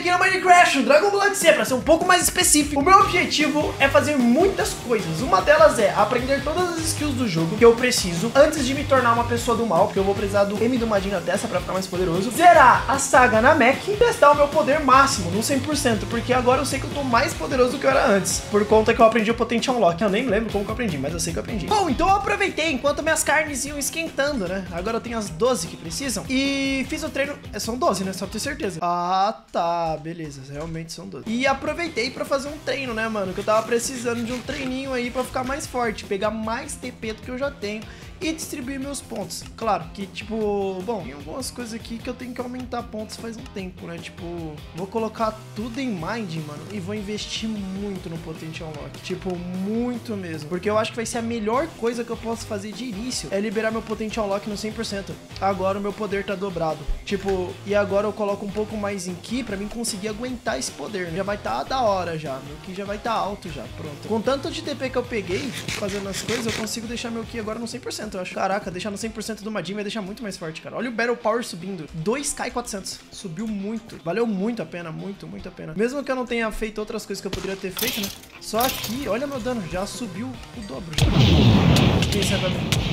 aqui no Minecraft, o Dragon Blood C, pra ser um pouco mais específico. O meu objetivo é fazer muitas coisas. Uma delas é aprender todas as skills do jogo que eu preciso antes de me tornar uma pessoa do mal, porque eu vou precisar do M do Madinha dessa pra ficar mais poderoso. Zerar a saga na Mech e testar o meu poder máximo no 100%, porque agora eu sei que eu tô mais poderoso do que eu era antes, por conta que eu aprendi o Potential Unlock. Eu nem lembro como que eu aprendi, mas eu sei que eu aprendi. Bom, então eu aproveitei enquanto minhas carnes iam esquentando, né? Agora eu tenho as 12 que precisam e fiz o treino. São 12, né? Só pra ter certeza. Ah, tá. Beleza. Realmente são 12. E aproveitei pra fazer um treino, né, mano? Que eu tava precisando de um treininho aí pra ficar mais forte, pegar mais TP do que eu já tenho e distribuir meus pontos. Claro que, tipo, bom, tem algumas coisas aqui que eu tenho que aumentar pontos faz um tempo, né? Tipo, vou colocar tudo em Mind, mano, e vou investir muito no Potential Unlock. Tipo, muito mesmo. Porque eu acho que vai ser a melhor coisa que eu posso fazer de início é liberar meu Potential Unlock no 100%. Agora o meu poder tá dobrado. Tipo, e agora eu coloco um pouco mais em Ki pra mim conseguir aguentar esse poder, né? Já vai tá da hora já. Meu Ki já vai tá alto já. Pronto. Com tanto de TP que eu peguei fazendo as coisas, eu consigo deixar meu Ki agora no 100%. Eu acho. Caraca, deixar no 100% do Madin vai deixar muito mais forte, cara. Olha o Battle Power subindo. 2k e 400. Subiu muito. Valeu muito a pena. Muito, muito a pena. Mesmo que eu não tenha feito outras coisas que eu poderia ter feito, né? Só aqui, olha meu dano. Já subiu o dobro. Já. Quem sabe?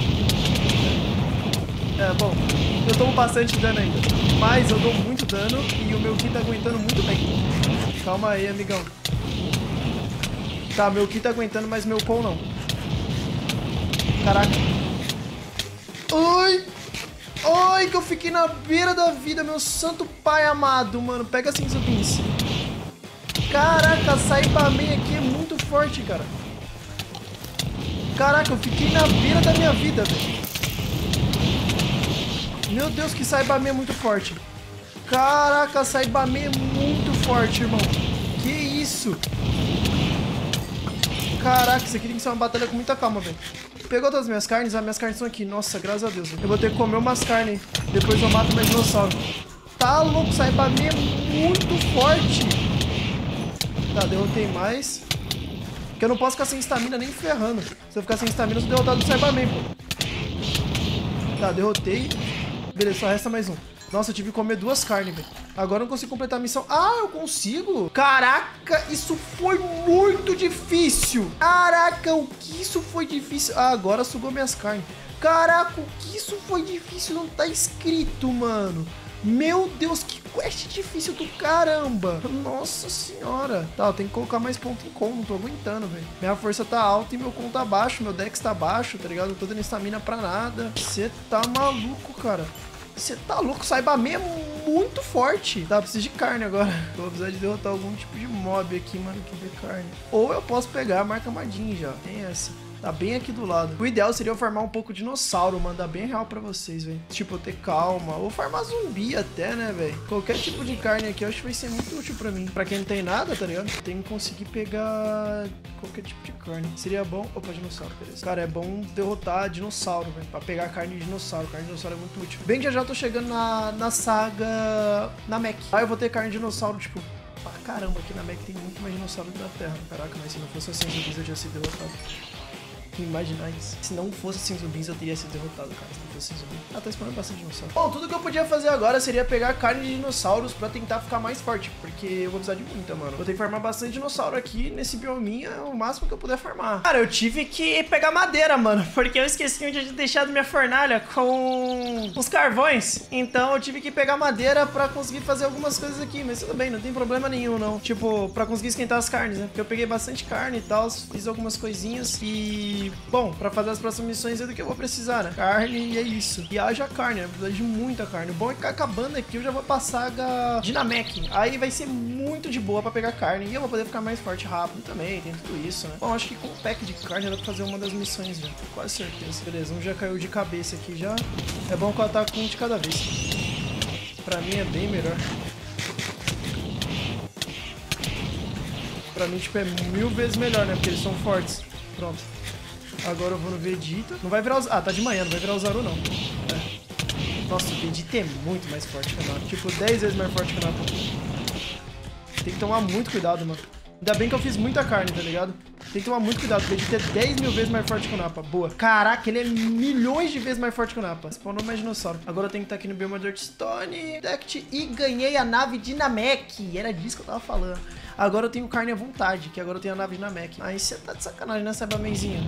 É, bom. Eu tomo bastante dano ainda. Mas eu dou muito dano e o meu Ki tá aguentando muito bem. Calma aí, amigão. Tá, meu Ki tá aguentando, mas meu Con não. Caraca. Ai! Ai, que eu fiquei na beira da vida, meu santo pai amado, mano. Pega assim, zumbis. Caraca, a Saibamen aqui é muito forte, cara. Caraca, eu fiquei na beira da minha vida, velho. Meu Deus, que Saibamen é muito forte. Caraca, a Saibamen é muito forte, irmão. Que isso? Caraca, isso aqui tem que ser uma batalha com muita calma, velho. Pegou todas as minhas carnes? As minhas carnes estão aqui. Nossa, graças a Deus. Eu vou ter que comer umas carnes. Depois eu mato meu dinossauro. Tá louco, Saibamen é muito forte. Tá, derrotei mais. Porque eu não posso ficar sem estamina nem ferrando. Se eu ficar sem estamina, eu sou derrotado do Saibamen, pô. Tá, derrotei. Beleza, só resta mais um. Nossa, eu tive que comer 2 carnes, velho. Agora eu não consigo completar a missão. Ah, eu consigo? Caraca, isso foi muito difícil. Caraca, o que isso foi difícil? Ah, agora sugou minhas carnes. Caraca, o que isso foi difícil? Não tá escrito, mano. Meu Deus, que quest difícil do caramba. Nossa senhora. Tá, eu tenho que colocar mais ponto em Con. Não tô aguentando, velho. Minha força tá alta e meu Con tá baixo. Meu Dex tá baixo, tá ligado? Eu tô dando estamina pra nada. Você tá maluco, cara. Você tá louco, Saibamen é muito forte. Tá, preciso de carne agora. Vou precisar de derrotar algum tipo de mob aqui, mano, que dê carne. Ou eu posso pegar a marca Madin já. Tem essa. Tá bem aqui do lado. O ideal seria eu farmar um pouco de dinossauro, mandar bem real pra vocês, velho. Tipo, eu ter calma. Ou farmar zumbi até, né, velho? Qualquer tipo de carne aqui eu acho que vai ser muito útil pra mim. Pra quem não tem nada, tá ligado? Tem que conseguir pegar qualquer tipo de carne. Seria bom... Opa, dinossauro, beleza. Cara, é bom derrotar dinossauro, velho. Pra pegar carne de dinossauro. Carne de dinossauro é muito útil. Bem que já tô chegando na saga... Na Mech. Aí eu vou ter carne de dinossauro, tipo... Pra caramba, aqui na Mech tem muito mais dinossauro da Terra. Caraca, mas se não fosse assim, zumbis eu tinha sido derrotado. Imaginar isso. Se não fosse assim zumbis, eu teria sido derrotado, cara. Se não fosse zumbi. Ah, tá spawnando bastante dinossauro. Bom, tudo que eu podia fazer agora seria pegar carne de dinossauros pra tentar ficar mais forte. Porque eu vou precisar de muita, mano. Vou ter que farmar bastante dinossauro aqui nesse biominha, é o máximo que eu puder farmar. Cara, eu tive que pegar madeira, mano. Porque eu esqueci onde eu tinha deixado minha fornalha com os carvões. Então eu tive que pegar madeira pra conseguir fazer algumas coisas aqui. Mas tudo bem, não tem problema nenhum, não. Tipo, pra conseguir esquentar as carnes, né? Porque eu peguei bastante carne e tal. Fiz algumas coisinhas e... Bom, pra fazer as próximas missões é do que eu vou precisar, né? Carne e é isso. E haja carne, né? Precisa de muita carne. O bom é que acabando aqui eu já vou passar a Dynamec. Aí vai ser muito de boa pra pegar carne. E eu vou poder ficar mais forte rápido também. Tem tudo isso, né? Bom, acho que com o pack de carne dá pra fazer uma das missões já. Tenho quase certeza. Beleza, um já caiu de cabeça aqui já. É bom que eu ataco um de cada vez. Pra mim é bem melhor. Pra mim, tipo, é 1000 vezes melhor, né? Porque eles são fortes. Pronto. Agora eu vou no Vegeta. Não vai virar os... Ah, tá de manhã, não vai virar o Zaru, não. É. Nossa, o Vegeta é muito mais forte que o Nappa. Tipo, 10 vezes mais forte que o Nappa. Tem que tomar muito cuidado, mano. Ainda bem que eu fiz muita carne, tá ligado? Tem que tomar muito cuidado, porque ele tem 10 mil vezes mais forte que o Napa. Boa. Caraca, ele é milhões de vezes mais forte que o Napa. Spawnou mais dinossauro. Agora eu tenho que estar aqui no bioma Dirtstone. E ganhei a nave Dinamek. Era disso que eu tava falando. Agora eu tenho carne à vontade, que agora eu tenho a nave Dinamek. Aí você tá de sacanagem, né, Cybermanzinho?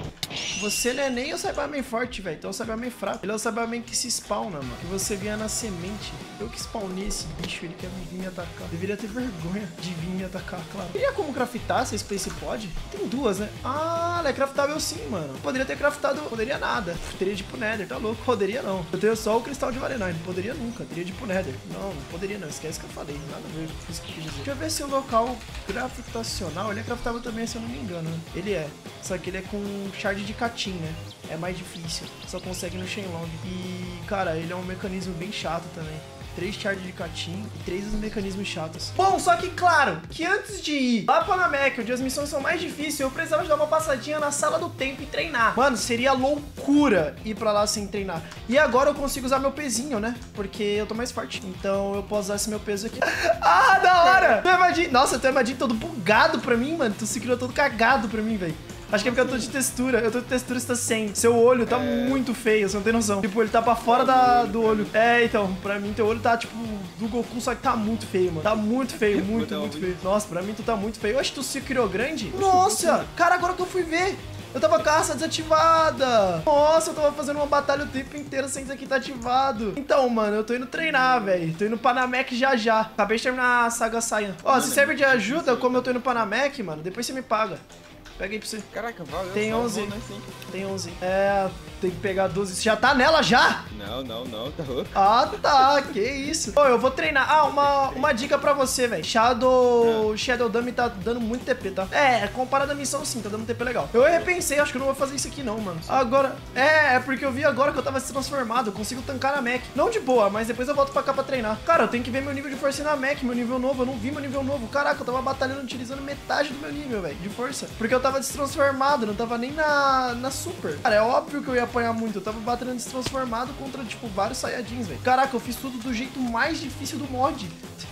Você não é nem o Cyberman forte, velho. Então é o Cyberman fraco. Ele é o Cyberman que se spawna, mano. Que você ganha na semente. Eu que spawnei esse bicho, ele quer vir me atacar. Deveria ter vergonha de vir me atacar, claro. Teria como craftar essa Space Pod? Tem duas, né? Ah, ela é craftável sim, mano. Poderia ter craftado, poderia nada. Teria de ir pro Nether, tá louco? Poderia não. Eu tenho só o cristal de Valenine. Poderia nunca. Teria de ir pro Nether. Não, não poderia não. Esquece que eu falei. Nada a ver com isso que eu quis dizer. Deixa eu ver se o local gravitacional, ele é craftável também, se eu não me engano, né? Ele é. Só que ele é com shard de Catim, né? É mais difícil. Só consegue no Shenlong. E, cara, ele é um mecanismo bem chato também. 3 charges de Catim e 3 dos mecanismos chatos. Bom, só que claro, que antes de ir lá pra Namek, onde as missões são mais difíceis, eu precisava de dar uma passadinha na sala do tempo e treinar. Mano, seria loucura ir pra lá sem treinar. E agora eu consigo usar meu pezinho, né? Porque eu tô mais forte. Então eu posso usar esse meu peso aqui. Ah, da hora! Nossa, tem um Emadinho todo bugado pra mim, mano. Tu se criou todo cagado pra mim, velho. Acho que é porque eu tô de textura. Eu tô de textura, está 100. Seu olho tá muito feio, você não tem noção. Tipo, ele tá pra fora do olho. É, então, pra mim teu olho tá tipo do Goku, só que tá muito feio, mano. Tá muito feio, muito feio. Nossa, pra mim tu tá muito feio. Oxe, tu se criou grande? Nossa, cara, agora que eu fui ver. Eu tava com a caça desativada. Nossa, eu tava fazendo uma batalha o tempo inteiro sem isso aqui tá ativado. Então, mano, eu tô indo treinar, velho. Tô indo pra Namek já. Acabei de terminar a saga Saiyan. Ó, se serve de ajuda, como eu tô indo pra Namek, mano, depois você me paga. Pega aí pra você. Caraca, valeu. Tem 11. Tem 11. É, tem que pegar 12. Você já tá nela já? Não, tá louco. Ah, tá. Que isso. Ô, eu vou treinar. Ah, uma dica pra você, velho. Shadow Dummy tá dando muito TP, tá? É, comparado à missão, sim, tá dando TP legal. Eu repensei, acho que eu não vou fazer isso aqui não, mano. Agora, é porque eu vi agora que eu tava se transformado. Eu consigo tancar na Mech. Não de boa, mas depois eu volto pra cá pra treinar. Cara, eu tenho que ver meu nível de força na Mech, meu nível novo. Eu não vi meu nível novo. Caraca, eu tava batalhando utilizando metade do meu nível, velho, de força. Porque eu tava destransformado, não tava nem na super. Cara, é óbvio que eu ia apanhar muito. Eu tava batendo destransformado contra, tipo, vários Saiyajins, velho. Caraca, eu fiz tudo do jeito mais difícil do mod.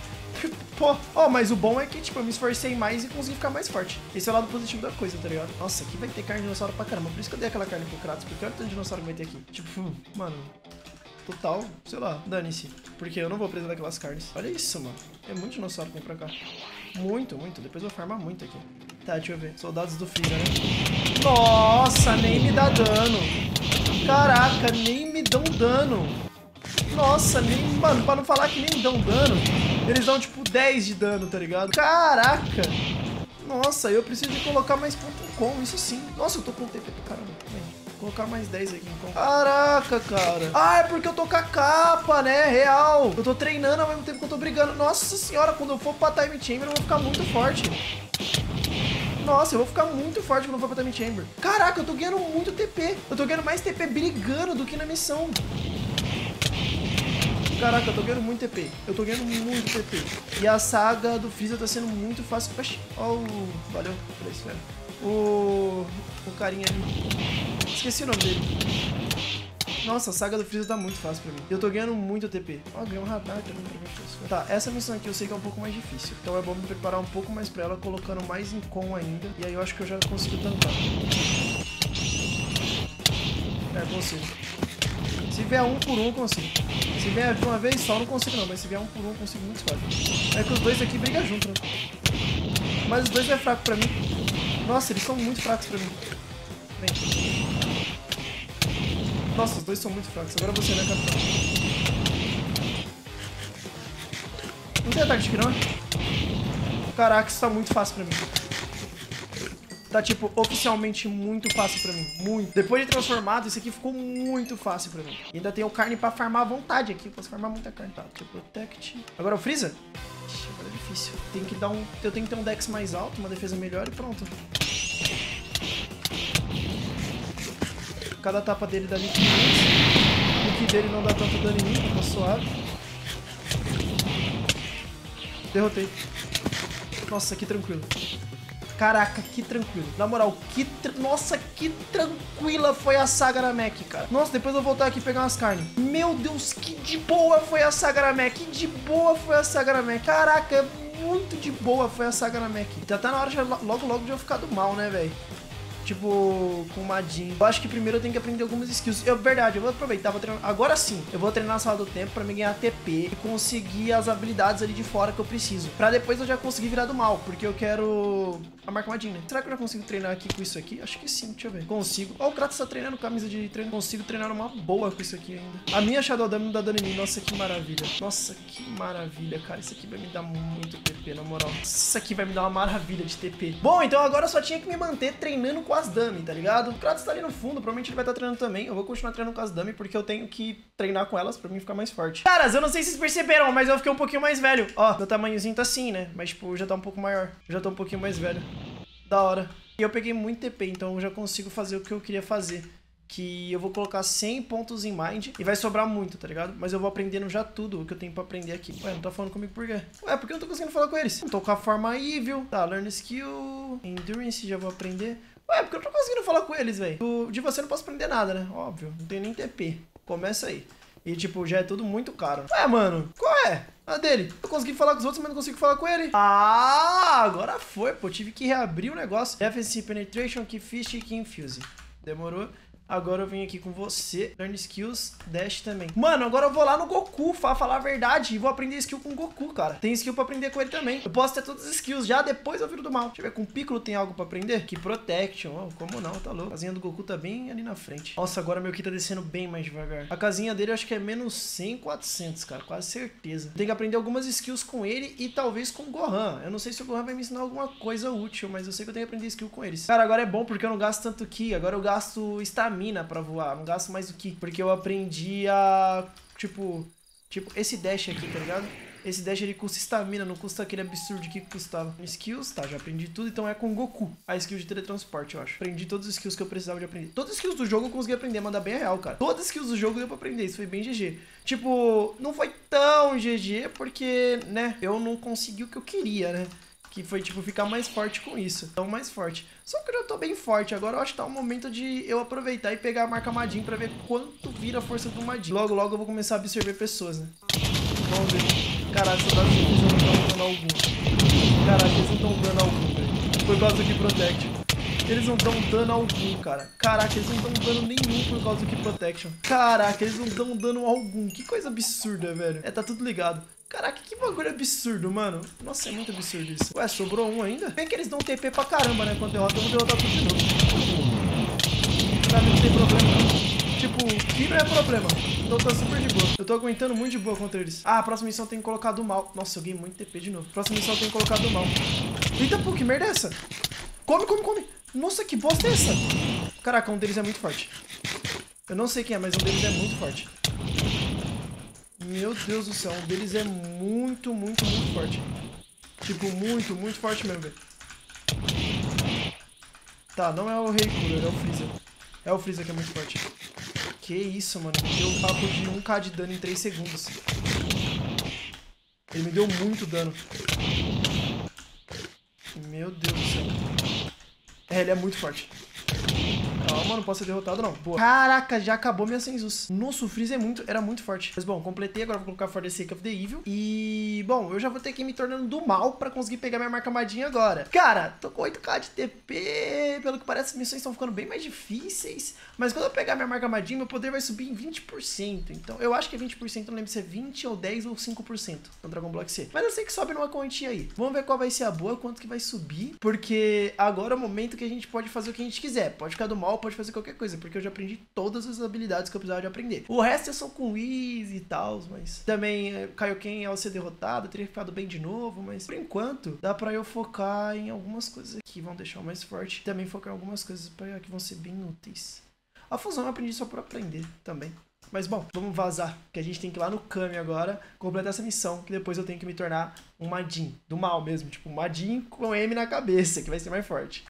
Pô, mas o bom é que, tipo, eu me esforcei mais e consegui ficar mais forte. Esse é o lado positivo da coisa, tá ligado? Nossa, aqui vai ter carne de dinossauro pra caramba. Por isso que eu dei aquela carne pro Kratos, porque olha o tanto de dinossauro que vai ter aqui. Tipo, mano, total, sei lá, dane-se. Porque eu não vou precisar daquelas carnes. Olha isso, mano. É muito dinossauro que vem pra cá. Muito. Depois eu vou farmar muito aqui. Tá, deixa eu ver. Soldados do Freeza, né? Nossa, nem me dá dano. Caraca, nem me dão dano. Nossa, nem... Mano, pra não falar que nem me dão dano, eles dão, tipo, 10 de dano, tá ligado? Caraca. Nossa, eu preciso de colocar mais .com, isso sim. Nossa, eu tô com TP pra caramba. Vou colocar mais 10 aqui, então. Caraca, cara. Ah, é porque eu tô com a capa, né? Real. Eu tô treinando ao mesmo tempo que eu tô brigando. Nossa senhora, quando eu for pra Time Chamber, eu vou ficar muito forte. Nossa, eu vou ficar muito forte quando eu for pra Time Chamber. Caraca, eu tô ganhando muito TP. Eu tô ganhando mais TP brigando do que na missão. Caraca, eu tô ganhando muito TP. Eu tô ganhando muito TP. E a saga do Freeza tá sendo muito fácil. Oxi, ó o... Valeu por isso, velho. O carinha ali. Esqueci o nome dele. Nossa, a saga do Freeza tá muito fácil pra mim. Eu tô ganhando muito TP. Ó, ganhei um radar também pra mim. Tá, essa missão aqui eu sei que é um pouco mais difícil. Então é bom me preparar um pouco mais pra ela, colocando mais em com ainda. E aí eu acho que eu já consigo tancar. É, consigo. Se vier um por um, eu consigo. Se vier de uma vez só, eu não consigo não. Mas se vier um por um, eu consigo muito fácil. É que os dois aqui brigam junto, né? Mas os dois é fraco pra mim. Nossa, eles são muito fracos pra mim. Vem. Nossa, os dois são muito fracos. Agora você, né, capitão? Não tem ataque de não? Caraca, isso tá muito fácil pra mim. Tá, tipo, oficialmente muito fácil pra mim. Muito. Depois de transformado, isso aqui ficou muito fácil pra mim. E ainda tenho carne pra farmar à vontade aqui. Eu posso farmar muita carne. Tá, deixa eu protect. Agora o Freeza? Ixi, agora é difícil. Eu tenho que ter um dex mais alto, uma defesa melhor e pronto. Cada tapa dele dá 1500. O que dele não dá tanto dano em mim, tá suave. Derrotei. Nossa, que tranquilo. Caraca, que tranquilo. Na moral, nossa, que tranquila foi a saga na Mac, cara. Nossa, depois eu vou voltar aqui e pegar umas carnes. Meu Deus, que de boa foi a saga na Mac. Que de boa foi a saga na Mac. Caraca, muito de boa foi a saga na Mac. Tá na hora de logo de eu ficar do mal, né, velho? Tipo, com o Madin. Eu acho que primeiro eu tenho que aprender algumas skills. Verdade, eu vou aproveitar, vou treinar. Agora sim, eu vou treinar na sala do tempo pra me ganhar TP e conseguir as habilidades ali de fora que eu preciso. Pra depois eu já conseguir virar do mal, porque eu quero a marca Madin, né? Será que eu já consigo treinar aqui com isso aqui? Acho que sim, deixa eu ver. Consigo. Ó, o Kratos tá treinando camisa de treino. Consigo treinar uma boa com isso aqui ainda. A minha Shadow Dam não dá dano em mim. Nossa, que maravilha. Nossa, que maravilha, cara. Isso aqui vai me dar muito TP, na moral. Isso aqui vai me dar uma maravilha de TP. Bom, então agora eu só tinha que me manter treinando com as dummy, tá ligado? O Kratos tá ali no fundo, provavelmente ele vai estar treinando também. Eu vou continuar treinando com as dummy porque eu tenho que treinar com elas pra mim ficar mais forte. Caras, eu não sei se vocês perceberam, mas eu fiquei um pouquinho mais velho. Ó, meu tamanhozinho tá assim, né? Mas, tipo, já tá um pouco maior. Eu já tô um pouquinho mais velho. Da hora. E eu peguei muito TP, então eu já consigo fazer o que eu queria fazer. Que eu vou colocar 100 pontos em Mind e vai sobrar muito, tá ligado? Mas eu vou aprendendo já tudo o que eu tenho pra aprender aqui. Ué, não tá falando comigo por quê? Ué, porque eu não tô conseguindo falar com eles? Não tô com a forma Evil. Tá, Learn Skill, Endurance, já vou aprender. Ué, porque eu não tô conseguindo falar com eles, velho. De você eu não posso aprender nada, né? Óbvio, não tenho nem TP. Começa aí. E, tipo, já é tudo muito caro. Ué, mano, qual é? A dele. Eu consegui falar com os outros, mas não consigo falar com ele. Ah, agora foi, pô. Tive que reabrir o negócio. Defensive Penetration, Key Fist e Key Infuse. Demorou? Agora eu venho aqui com você. Learn Skills, Dash também. Mano, agora eu vou lá no Goku, falar a verdade. E vou aprender skill com o Goku, cara. Tem skill pra aprender com ele também. Eu posso ter todas as skills já, depois eu viro do mal. Deixa eu ver, com o Piccolo tem algo pra aprender? Que Protection. Oh, como não, tá louco. A casinha do Goku tá bem ali na frente. Nossa, agora meu Ki tá descendo bem mais devagar. A casinha dele eu acho que é menos 100, 400, cara. Quase certeza. Tem que aprender algumas skills com ele e talvez com o Gohan. Eu não sei se o Gohan vai me ensinar alguma coisa útil, mas eu sei que eu tenho que aprender skill com eles. Cara, agora é bom porque eu não gasto tanto Ki. Agora eu gasto estamina pra voar, não gasto mais o Ki, porque eu aprendi a, tipo, esse dash aqui, tá ligado? Esse dash ele custa estamina, não custa aquele absurdo que custava. Skills, tá, já aprendi tudo, então é com Goku. A skill de teletransporte, eu acho. Aprendi todos os skills que eu precisava de aprender. Todas as skills do jogo eu consegui aprender, mandar bem real, cara. Todas as skills do jogo deu pra aprender, isso foi bem GG. Tipo, não foi tão GG, porque, né, eu não consegui o que eu queria, né? Que foi, tipo, ficar mais forte com isso. Então, mais forte. Só que eu já tô bem forte. Agora eu acho que tá o momento de eu aproveitar e pegar a marca Madin pra ver quanto vira a força do Madin. Logo, logo eu vou começar a absorver pessoas, né? Vamos ver. Caraca, só dá eles não estão dando algum. Caraca, eles não estão dando algum, velho. Por causa do Ki Protection. Eles não dão dano algum, cara. Caraca, eles não dão dano nenhum por causa do Ki Protection. Caraca, eles não dão dano algum. Que coisa absurda, velho. É, tá tudo ligado. Caraca, que bagulho absurdo, mano. Nossa, é muito absurdo isso. Ué, sobrou um ainda? Bem que eles dão TP pra caramba, né? Quando derrota, eu vou derrotar tudo de novo. Pra mim não tem problema, não. Tipo, Ki não é problema. Então tá super de boa. Eu tô aguentando muito de boa contra eles. Ah, a próxima missão tem que colocar do mal. Nossa, eu ganhei muito TP de novo. Próxima missão tem que colocar do mal. Eita, pô, que merda é essa? Come, come, come. Nossa, que bosta é essa? Caraca, um deles é muito forte. Eu não sei quem é, mas um deles é muito forte. Meu Deus do céu, um deles é muito, muito, muito forte. Tipo, muito, muito forte mesmo, velho. Tá, não é o Rei Cooler, é o Freezer. É o Freezer que é muito forte. Que isso, mano. Me deu um papo de 1k de dano em 3 segundos. Ele me deu muito dano. Meu Deus do céu. É, ele é muito forte. Calma, não posso ser derrotado, não. Boa. Caraca, já acabou minha Senzus. Nossa, o Freeza era muito forte. Mas, bom, completei. Agora vou colocar For the Sake of the Evil. E, bom, eu já vou ter que ir me tornando do mal pra conseguir pegar minha marca Madin agora. Cara, tô com 8k de TP. Pelo que parece, as missões estão ficando bem mais difíceis. Mas quando eu pegar minha marca Madin, meu poder vai subir em 20%. Então, eu acho que é 20%. Não lembro se é 20 ou 10 ou 5% no Dragon Block C. Mas eu sei que sobe numa continha aí. Vamos ver qual vai ser a boa, quanto que vai subir. Porque agora é o momento que a gente pode fazer o que a gente quiser. Pode ficar do mal, pode fazer qualquer coisa, porque eu já aprendi todas as habilidades que eu precisava de aprender. O resto é só com Whis e tal, mas também Kaioken ao ser derrotado, teria ficado bem de novo, mas por enquanto dá pra eu focar em algumas coisas aqui, vão deixar o mais forte, também focar em algumas coisas que vão ser bem úteis. A fusão eu aprendi só por aprender também. Mas bom, vamos vazar, que a gente tem que ir lá no Kami agora, completar essa missão, que depois eu tenho que me tornar um Madin, do mal mesmo, tipo um Madin com M na cabeça, que vai ser mais forte.